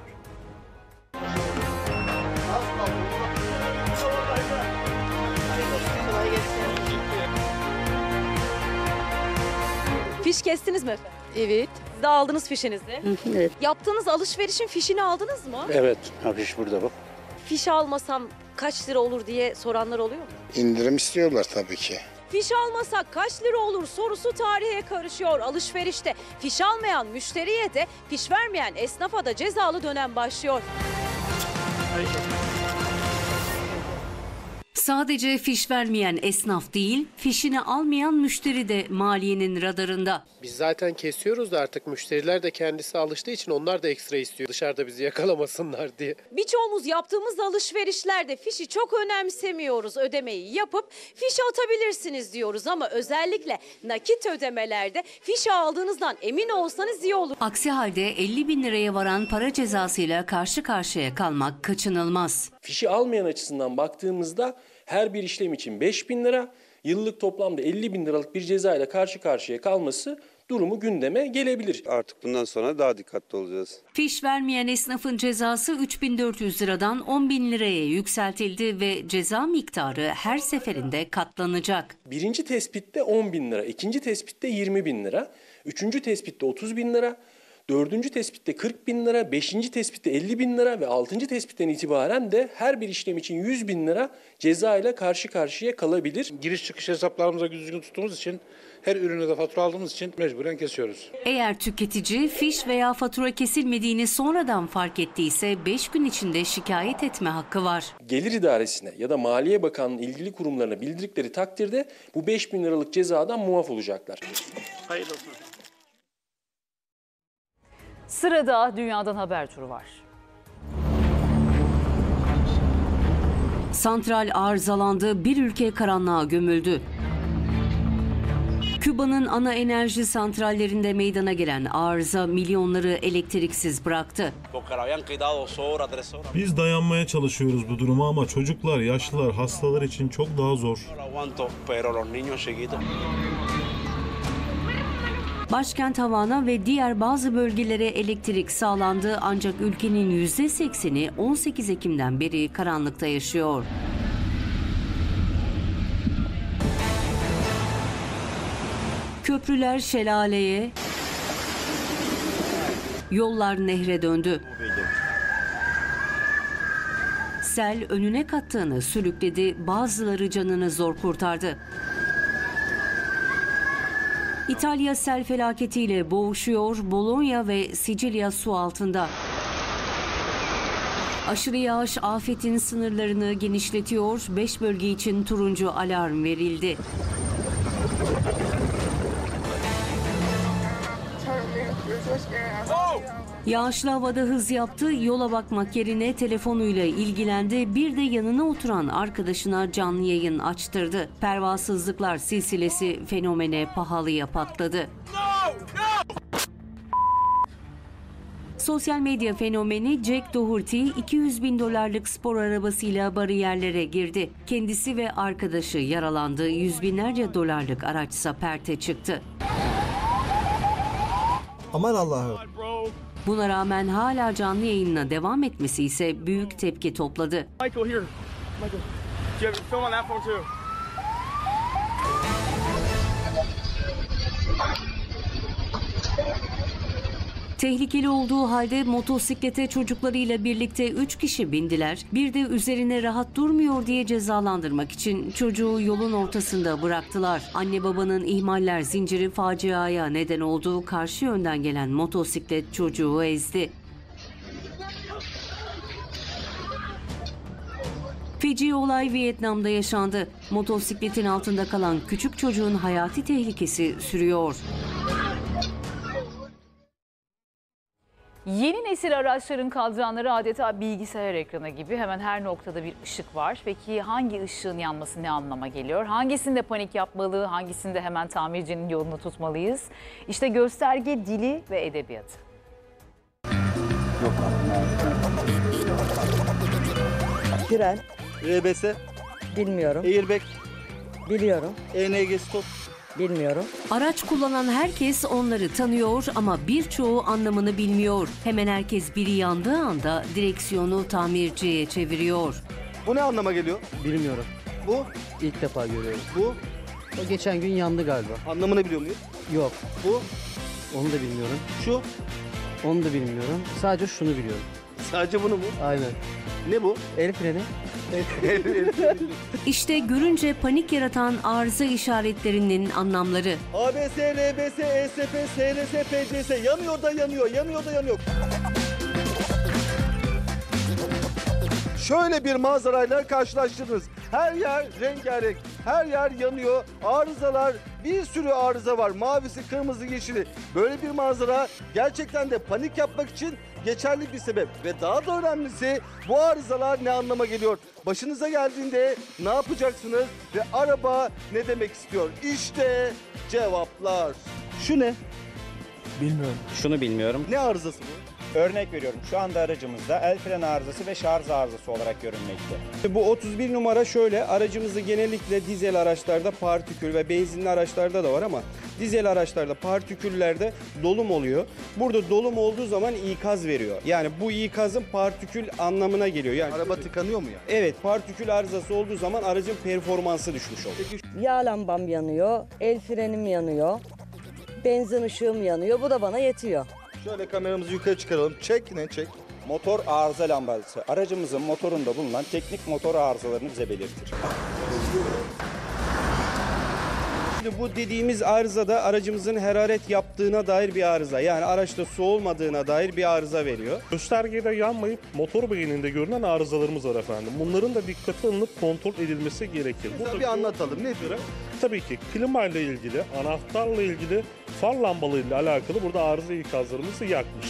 Fiş kestiniz mi efendim? Evet. Siz de aldınız fişinizi. Evet. Yaptığınız alışverişin fişini aldınız mı? Evet, fiş burada bak. Fiş almasam kaç lira olur diye soranlar oluyor mu? İndirim istiyorlar tabii ki. Fiş almasak kaç lira olur sorusu tarihe karışıyor. Alışverişte fiş almayan müşteriye de fiş vermeyen esnafa da cezalı dönem başlıyor. Sadece fiş vermeyen esnaf değil, fişini almayan müşteri de maliyenin radarında. Biz zaten kesiyoruz da artık müşteriler de kendisi alıştığı için onlar da ekstra istiyor. Dışarıda bizi yakalamasınlar diye. Birçoğumuz yaptığımız alışverişlerde fişi çok önemsemiyoruz. Ödemeyi yapıp fişi atabilirsiniz diyoruz ama özellikle nakit ödemelerde fişi aldığınızdan emin olsanız iyi olur. Aksi halde 50 bin liraya varan para cezasıyla karşı karşıya kalmak kaçınılmaz. Fişi almayan açısından baktığımızda her bir işlem için 5 bin lira, yıllık toplamda 50 bin liralık bir ceza ile karşı karşıya kalması durumu gündeme gelebilir. Artık bundan sonra daha dikkatli olacağız. Fiş vermeyen esnafın cezası 3.400 liradan 10 bin liraya yükseltildi ve ceza miktarı her seferinde katlanacak. Birinci tespitte 10 bin lira, ikinci tespitte 20 bin lira, üçüncü tespitte 30 bin lira, dördüncü tespitte 40 bin lira, beşinci tespitte 50 bin lira ve altıncı tespitten itibaren de her bir işlem için 100 bin lira ceza ile karşı karşıya kalabilir. Giriş çıkış hesaplarımıza düzgün tuttuğumuz için her ürüne de fatura aldığımız için mecburen kesiyoruz. Eğer tüketici fiş veya fatura kesilmediğini sonradan fark ettiyse 5 gün içinde şikayet etme hakkı var. Gelir İdaresi'ne ya da Maliye Bakanlığı'nın ilgili kurumlarına bildirdikleri takdirde bu 5 bin liralık cezadan muaf olacaklar. Hayırlı olsun. Sırada dünyadan haber turu var. Santral arızalandı, bir ülke karanlığa gömüldü. Küba'nın ana enerji santrallerinde meydana gelen arıza milyonları elektriksiz bıraktı. Biz dayanmaya çalışıyoruz bu duruma ama çocuklar, yaşlılar, hastalar için çok daha zor. Başkent Havana ve diğer bazı bölgelere elektrik sağlandı ancak ülkenin %80'i 18 Ekim'den beri karanlıkta yaşıyor. Köprüler şelaleye, yollar nehre döndü. Sel önüne kattığını sürükledi, bazıları canını zor kurtardı. İtalya sel felaketiyle boğuşuyor, Bologna ve Sicilya su altında. Aşırı yağış afetin sınırlarını genişletiyor, 5 bölge için turuncu alarm verildi. Yağışlı havada hız yaptı, yola bakmak yerine telefonuyla ilgilendi. Bir de yanına oturan arkadaşına canlı yayın açtırdı. Pervasızlıklar silsilesi fenomene pahalıya patladı. Sosyal medya fenomeni Jack Doherty 200 bin dolarlık spor arabasıyla bariyerlere girdi. Kendisi ve arkadaşı yaralandı. Yüz binlerce dolarlık araçsa perte çıktı. Aman Allah'ım. Buna rağmen hala canlı yayınına devam etmesi ise büyük tepki topladı. Michael here. Michael. Film on that phone too. Tehlikeli olduğu halde motosiklete çocuklarıyla birlikte 3 kişi bindiler. Bir de üzerine rahat durmuyor diye cezalandırmak için çocuğu yolun ortasında bıraktılar. Anne babanın ihmaller zinciri faciaya neden oldu. Karşı yönden gelen motosiklet çocuğu ezdi. Feci olay Vietnam'da yaşandı. Motosikletin altında kalan küçük çocuğun hayati tehlikesi sürüyor. Yeni nesil araçların kadranları adeta bilgisayar ekranı gibi, hemen her noktada bir ışık var. Peki hangi ışığın yanması ne anlama geliyor? Hangisinde panik yapmalı, hangisinde hemen tamircinin yolunu tutmalıyız? İşte gösterge dili ve edebiyatı. Fren. RBS. Bilmiyorum. Airbag. Biliyorum. ENG stop. Bilmiyorum. Araç kullanan herkes onları tanıyor ama birçoğu anlamını bilmiyor. Hemen herkes biri yandığı anda direksiyonu tamirciye çeviriyor. Bu ne anlama geliyor? Bilmiyorum. Bu? İlk defa görüyorum. Bu? O geçen gün yandı galiba. Anlamını biliyor muyuz? Yok. Bu? Onu da bilmiyorum. Şu? Onu da bilmiyorum. Sadece şunu biliyorum. Sadece bunu mu? Aynen. Ne bu? El freni. İşte görünce panik yaratan arıza işaretlerinin anlamları. ABS, LBS, ESP, SLS, PCS yanıyor da yanıyor, yanıyor da yanıyor. Şöyle bir manzarayla karşılaştınız. Her yer rengarenk, her yer yanıyor. Arızalar, bir sürü arıza var. Mavisi, kırmızı, yeşili. Böyle bir manzara gerçekten de panik yapmak için geçerli bir sebep. Ve daha da önemlisi bu arızalar ne anlama geliyor? Başınıza geldiğinde ne yapacaksınız? Ve araba ne demek istiyor? İşte cevaplar. Şu ne? Bilmiyorum. Şunu bilmiyorum. Ne arızası bu? Örnek veriyorum. Şu anda aracımızda el fren arızası ve şarj arızası olarak görünmekte. Bu 31 numara şöyle. Aracımızda genellikle dizel araçlarda partikül ve benzinli araçlarda da var ama dizel araçlarda partiküllerde dolum oluyor. Burada dolum olduğu zaman ikaz veriyor. Yani bu ikazın partikül anlamına geliyor. Yani araba tıkanıyor mu ya? Evet, partikül arızası olduğu zaman aracın performansı düşmüş oluyor. Yağ lambam yanıyor. El frenim yanıyor. Benzin ışığım yanıyor. Bu da bana yetiyor. Şöyle kameramızı yukarı çıkaralım. Çek ne çek? Motor arıza lambası. Aracımızın motorunda bulunan teknik motor arızalarını bize belirtir. Şimdi bu dediğimiz arızada aracımızın hararet yaptığına dair bir arıza. Yani araçta su olmadığına dair bir arıza veriyor. Göstergede yanmayıp motor beyninde görünen arızalarımız var efendim. Bunların da dikkate alınıp kontrol edilmesi gerekir. Burada bir anlatalım. Nedir? Tabii ki klima ile ilgili, anahtarla ilgili, far lambalarıyla alakalı burada arıza ikazlarımızı yakmış.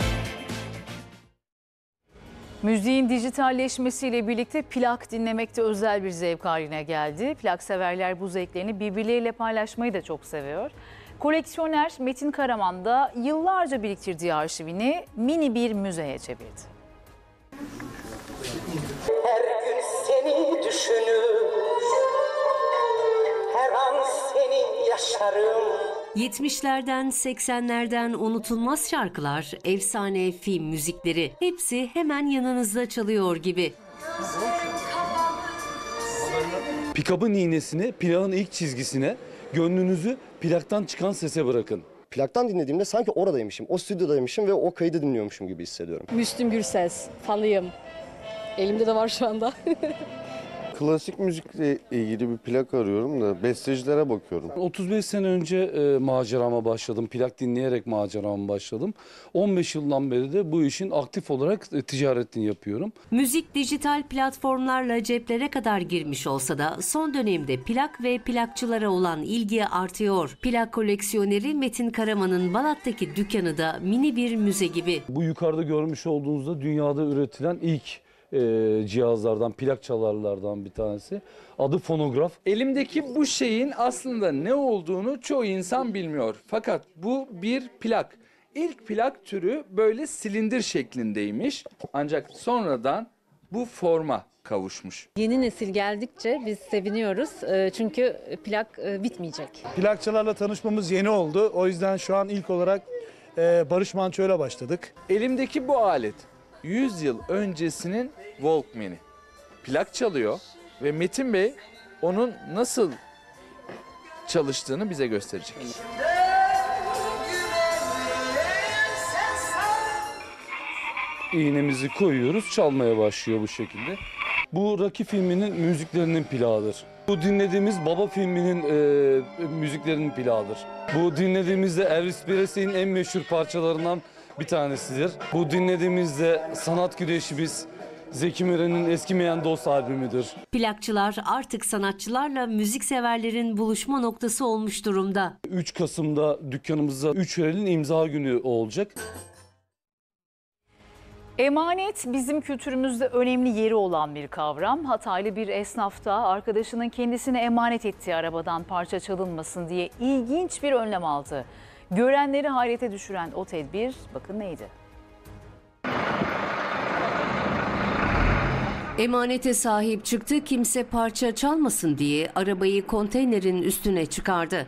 Müziğin dijitalleşmesiyle birlikte plak dinlemek de özel bir zevk haline geldi. Plak severler bu zevklerini birbirleriyle paylaşmayı da çok seviyor. Koleksiyoner Metin Karaman da yıllarca biriktirdiği arşivini mini bir müzeye çevirdi. Her gün seni düşünür, her an seni yaşarım. 70'lerden 80'lerden unutulmaz şarkılar, efsane film müzikleri hepsi hemen yanınızda çalıyor gibi. Pikabın iğnesini, planın ilk çizgisine Gönlünüzü plaktan çıkan sese bırakın. Plaktan dinlediğimde sanki oradaymışım, o stüdyodaymışım ve o kaydı dinliyormuşum gibi hissediyorum. Müslüm Gürses, Falıyım. Elimde de var şu anda. Klasik müzikle ilgili bir plak arıyorum da bestecilere bakıyorum. 35 sene önce macerama başladım. Plak dinleyerek macerama başladım. 15 yıldan beri de bu işin aktif olarak ticaretini yapıyorum. Müzik dijital platformlarla ceplere kadar girmiş olsa da son dönemde plak ve plakçılara olan ilgi artıyor. Plak koleksiyoneri Metin Karaman'ın Balat'taki dükkanı da mini bir müze gibi. Bu yukarıda görmüş olduğunuzda dünyada üretilen ilk cihazlardan, plak çalarlardan bir tanesi. Adı fonograf. Elimdeki bu şeyin aslında ne olduğunu çoğu insan bilmiyor. Fakat bu bir plak. İlk plak türü böyle silindir şeklindeymiş. Ancak sonradan bu forma kavuşmuş. Yeni nesil geldikçe biz seviniyoruz. Çünkü plak bitmeyecek. Plakçılarla tanışmamız yeni oldu. O yüzden şu an ilk olarak Barış Manço'yla başladık. Elimdeki bu alet 100 yıl öncesinin Walkman'i. Plak çalıyor ve Metin Bey onun nasıl çalıştığını bize gösterecek. İğnemizi koyuyoruz, çalmaya başlıyor bu şekilde. Bu Rocky filminin müziklerinin plağıdır. Bu dinlediğimiz Baba filminin müziklerinin plağıdır. Bu dinlediğimizde Elvis Presley'in en meşhur parçalarından bir tanesidir. Bu dinlediğimizde Sanat Güreşimiz Zeki Müren'in Eskimeyen Dost albümüdür. Plakçılar artık sanatçılarla müzikseverlerin buluşma noktası olmuş durumda. 3 Kasım'da dükkanımızda 3 Eylül'ün imza günü olacak. Emanet bizim kültürümüzde önemli yeri olan bir kavram. Hataylı bir esnaf da arkadaşının kendisine emanet ettiği arabadan parça çalınmasın diye ilginç bir önlem aldı. Görenleri hayrete düşüren o tedbir bakın neydi? Emanete sahip çıktı, kimse parça çalmasın diye arabayı konteynerin üstüne çıkardı.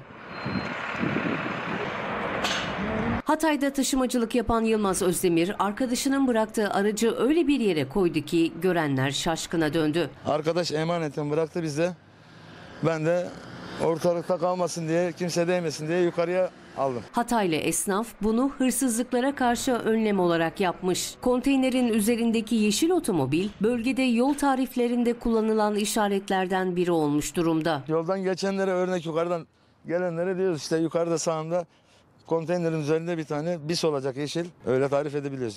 Hatay'da taşımacılık yapan Yılmaz Özdemir, arkadaşının bıraktığı aracı öyle bir yere koydu ki görenler şaşkına döndü. Arkadaş emaneten bıraktı bize. Ben de ortalıkta kalmasın diye, kimse değmesin diye yukarıya aldım. Hataylı esnaf bunu hırsızlıklara karşı önlem olarak yapmış. Konteynerin üzerindeki yeşil otomobil bölgede yol tariflerinde kullanılan işaretlerden biri olmuş durumda. Yoldan geçenlere örnek, yukarıdan gelenlere diyoruz işte yukarıda sağında konteynerin üzerinde bir tane bis olacak yeşil, öyle tarif edebiliyoruz.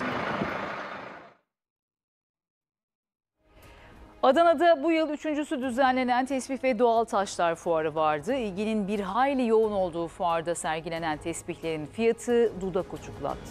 Adana'da bu yıl üçüncüsü düzenlenen Tesbih ve Doğal Taşlar Fuarı vardı. İlginin bir hayli yoğun olduğu fuarda sergilenen tesbihlerin fiyatı dudak uçuklattı.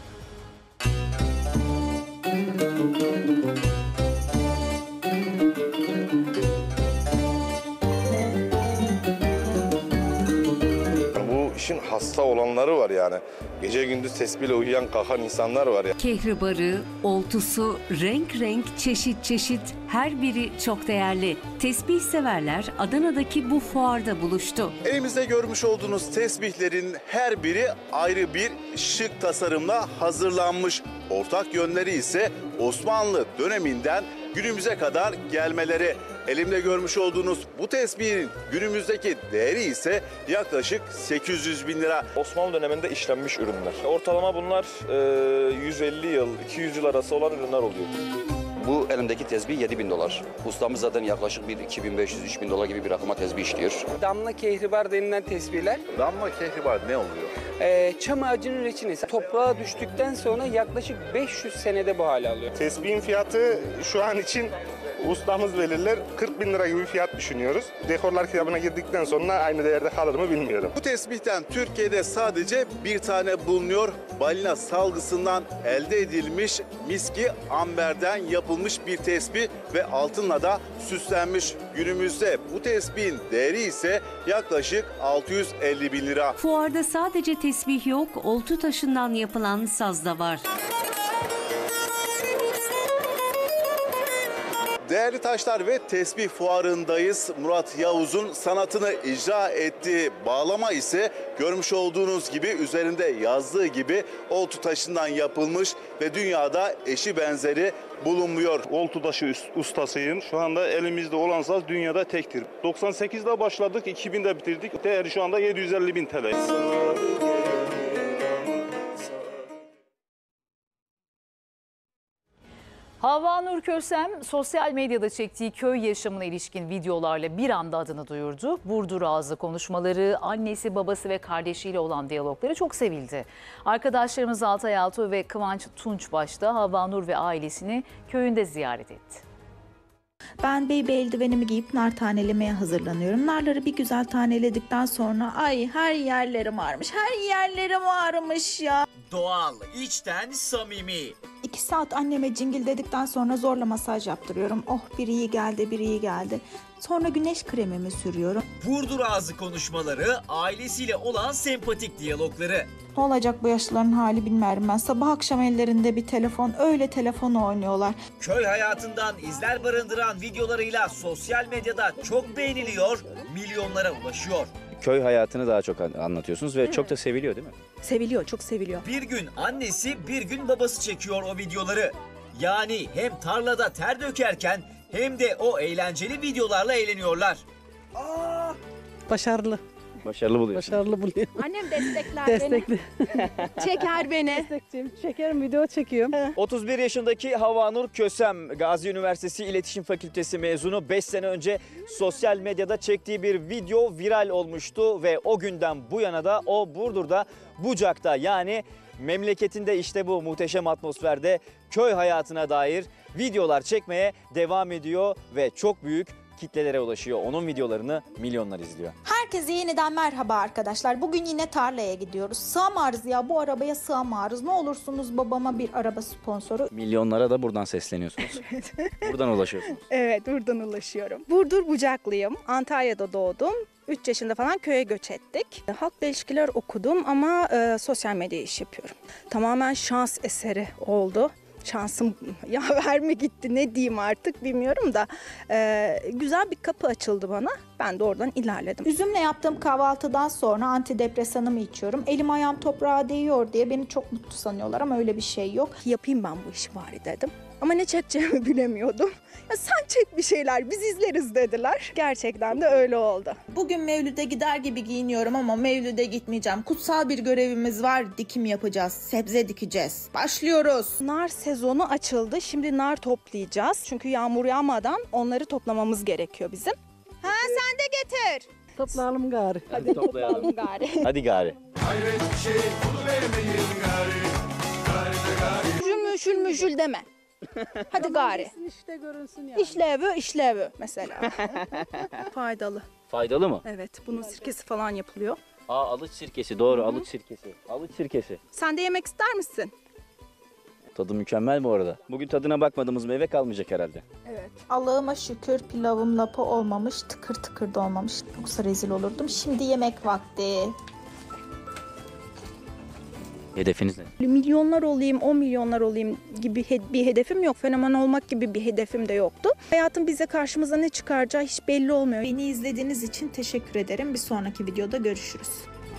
İşin hasta olanları var yani. Gece gündüz tesbihle uyuyan kalkan insanlar var ya. Kehribarı, oltusu, renk renk, çeşit çeşit her biri çok değerli. Tesbih severler Adana'daki bu fuarda buluştu. Elimizde görmüş olduğunuz tesbihlerin her biri ayrı bir şık tasarımla hazırlanmış. Ortak yönleri ise Osmanlı döneminden günümüze kadar gelmeleri. Elimde görmüş olduğunuz bu tesbihin günümüzdeki değeri ise yaklaşık 800 bin lira. Osmanlı döneminde işlenmiş ürünler. Ortalama bunlar 150 yıl, 200 yıl arası olan ürünler oluyor. Bu elimdeki tesbih 7.000 dolar. Ustamız zaten yaklaşık bir 2500-3000 dolar gibi bir rakıma tesbih işliyor. Damla kehribar denilen tesbihler. Damla kehribar ne oluyor? Çam ağacının reçinesi. Toprağa düştükten sonra yaklaşık 500 senede bu hale alıyor. Tesbihin fiyatı şu an için ustamız belirler. 40 bin lira gibi bir fiyat düşünüyoruz. Dekorlar kitabına girdikten sonra aynı değerde kalır mı bilmiyorum. Bu tesbihten Türkiye'de sadece bir tane bulunuyor. Balina salgısından elde edilmiş, miski amberden yapılmış bir tesbih ve altınla da süslenmiş. Günümüzde bu tesbihin değeri ise yaklaşık 650 bin lira. Fuarda sadece tesbih yok, oltu taşından yapılan saz da var. Değerli Taşlar ve Tesbih Fuarı'ndayız. Murat Yavuz'un sanatını icra ettiği bağlama ise görmüş olduğunuz gibi üzerinde yazdığı gibi oltu taşından yapılmış ve dünyada eşi benzeri bulunmuyor. Oltu taşı ustasıyım. Şu anda elimizde olan saz dünyada tektir. 98'de başladık, 2000'de bitirdik. Değeri şu anda 750.000 TL. Havva Nur Kösem sosyal medyada çektiği köy yaşamına ilişkin videolarla bir anda adını duyurdu. Burdur ağzı konuşmaları, annesi, babası ve kardeşiyle olan diyalogları çok sevildi. Arkadaşlarımız Altay Altuğ ve Kıvanç Tunç başta Havva Nur ve ailesini köyünde ziyaret etti. Ben baby eldivenimi giyip nar tanelemeye hazırlanıyorum. Narları bir güzel taneledikten sonra ay her yerlerim ağrımış. Her yerlerim ağrımış ya. Doğal, içten, samimi. 2 saat anneme cingil dedikten sonra zorla masaj yaptırıyorum. Oh bir iyi geldi, bir iyi geldi. Sonra güneş kremimi sürüyorum. Burdur ağzı konuşmaları, ailesiyle olan sempatik diyalogları. Ne olacak bu yaşlıların hali bilmiyorum ben. Sabah akşam ellerinde bir telefon, öyle telefon oynuyorlar. Köy hayatından izler barındıran videolarıyla sosyal medyada çok beğeniliyor, milyonlara ulaşıyor. Köy hayatını daha çok anlatıyorsunuz ve çok da seviliyor değil mi? Seviliyor, çok seviliyor. Bir gün annesi, bir gün babası çekiyor o videoları. Yani hem tarlada ter dökerken hem de o eğlenceli videolarla eğleniyorlar. Başarılı. Başarılı buluyorsun. Başarılı buluyor. Annem destekler Destekli. beni. Çeker beni. Destekçiyim. Çekerim, video çekiyorum. 31 yaşındaki Havva Nur Kösem, Gazi Üniversitesi İletişim Fakültesi mezunu. 5 sene önce sosyal medyada çektiği bir video viral olmuştu ve o günden bu yana da o Burdur'da, Bucak'ta yani memleketinde işte bu muhteşem atmosferde köy hayatına dair videolar çekmeye devam ediyor ve çok büyük kitlelere ulaşıyor. Onun videolarını milyonlar izliyor. Herkese yeniden merhaba arkadaşlar. Bugün yine tarlaya gidiyoruz. Sığamarız ya, bu arabaya sığamarız. Ne olursunuz babama bir araba sponsoru. Milyonlara da buradan sesleniyorsunuz. Buradan ulaşıyorsunuz. Evet, buradan ulaşıyorum. Burdur Bucaklıyım. Antalya'da doğdum. 3 yaşında falan köye göç ettik. Halkla ilişkiler okudum ama sosyal medya iş yapıyorum. Tamamen şans eseri oldu. Şansım yaver mi gitti ne diyeyim artık bilmiyorum da güzel bir kapı açıldı bana. Ben de oradan ilerledim. Üzümle yaptığım kahvaltıdan sonra antidepresanımı içiyorum. Elim ayağım toprağa değiyor diye beni çok mutlu sanıyorlar ama öyle bir şey yok. Yapayım ben bu işi bari dedim. Ama ne çekeceğimi bilemiyordum. Ya sen çek bir şeyler biz izleriz dediler. Gerçekten de öyle oldu. Bugün Mevlüt'e gider gibi giyiniyorum ama Mevlüt'e gitmeyeceğim. Kutsal bir görevimiz var. Dikim yapacağız. Sebze dikeceğiz. Başlıyoruz. Nar sezonu açıldı. Şimdi nar toplayacağız. Çünkü yağmur yağmadan onları toplamamız gerekiyor bizim. Ha sen de getir. Toplayalım gari. Hadi toplayalım gari. Hadi gari. Müşül deme. Hadi gari. İşte görünsün yani. İşlevi mesela. Faydalı. Faydalı mı? Evet, bunun sirkesi falan yapılıyor. Alıç sirkesi doğru. Alıç sirkesi. Alıç sirkesi. Sen de yemek ister misin? Tadı mükemmel bu arada. Bugün tadına bakmadığımız meyve kalmayacak herhalde. Evet. Allah'ıma şükür pilavım lapa olmamış, tıkır tıkır da olmamış. Yoksa rezil olurdum. Şimdi yemek vakti. Hedefiniz ne? Milyonlar olayım, 10 milyonlar olayım gibi bir hedefim yok. Fenomen olmak gibi bir hedefim de yoktu. Hayatın bize karşımıza ne çıkaracağı hiç belli olmuyor. Beni izlediğiniz için teşekkür ederim. Bir sonraki videoda görüşürüz.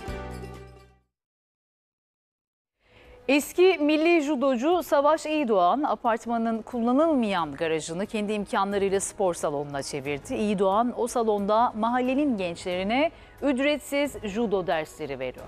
Eski milli judocu Savaş İyidoğan apartmanın kullanılmayan garajını kendi imkanlarıyla spor salonuna çevirdi. İyidoğan o salonda mahallenin gençlerine ücretsiz judo dersleri veriyor.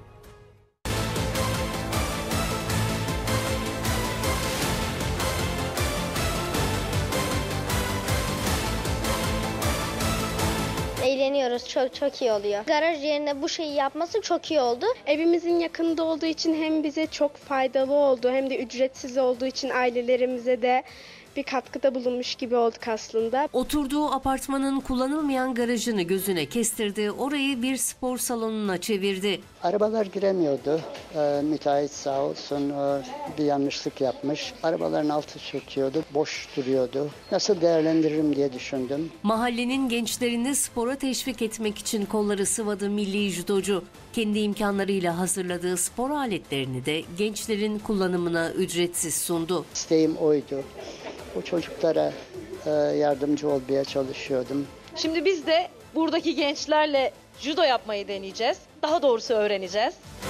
Eğleniyoruz. Çok iyi oluyor. Garaj yerine bu şeyi yapması çok iyi oldu. Evimizin yakında olduğu için hem bize çok faydalı oldu hem de ücretsiz olduğu için ailelerimize de bir katkıda bulunmuş gibi olduk aslında. Oturduğu apartmanın kullanılmayan garajını gözüne kestirdi. Orayı bir spor salonuna çevirdi. Arabalar giremiyordu. Müteahhit sağ olsun bir yanlışlık yapmış. Arabaların altı çöküyordu, boş duruyordu. Nasıl değerlendiririm diye düşündüm. Mahallenin gençlerini spora teşvik etmek için kolları sıvadı milli judocu. Kendi imkanlarıyla hazırladığı spor aletlerini de gençlerin kullanımına ücretsiz sundu. İsteğim oydu. Bu çocuklara yardımcı olmaya çalışıyordum. Şimdi biz de buradaki gençlerle judo yapmayı deneyeceğiz. Daha doğrusu öğreneceğiz.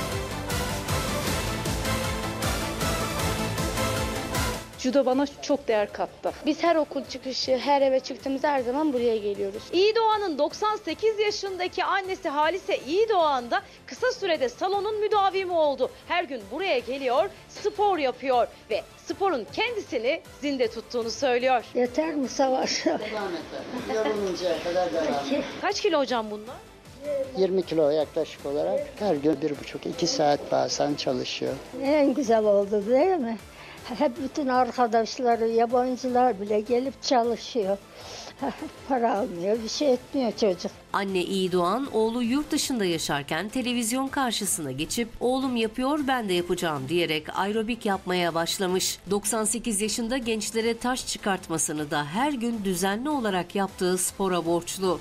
Judo bana çok değer kattı. Biz her okul çıkışı, her eve çıktığımızda her zaman buraya geliyoruz. İyidoğan'ın 98 yaşındaki annesi Halise İyidoğan da kısa sürede salonun müdavimi oldu. Her gün buraya geliyor, spor yapıyor ve sporun kendisini zinde tuttuğunu söylüyor. Yeter mi savaş? Devam et. Yoruluncaya kadar devam. Kaç kilo hocam bunlar? 20 kilo yaklaşık olarak her gün 1,5-2 saat bazen çalışıyor. En güzel oldu değil mi? Hep bütün arkadaşları, yabancılar bile gelip çalışıyor. Para almıyor, bir şey etmiyor çocuk. Anne İyidoğan, oğlu yurt dışında yaşarken televizyon karşısına geçip oğlum yapıyor ben de yapacağım diyerek aerobik yapmaya başlamış. 98 yaşında gençlere taş çıkartmasını da her gün düzenli olarak yaptığı spora borçlu.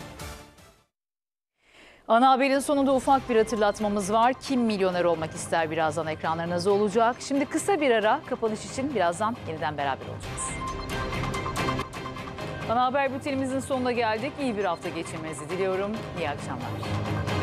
Ana haberin sonunda ufak bir hatırlatmamız var. Kim milyoner olmak ister birazdan ekranlarınızda olacak. Şimdi kısa bir ara, kapanış için birazdan yeniden beraber olacağız. Ana haber bültenimizin sonuna geldik. İyi bir hafta geçirmenizi diliyorum. İyi akşamlar.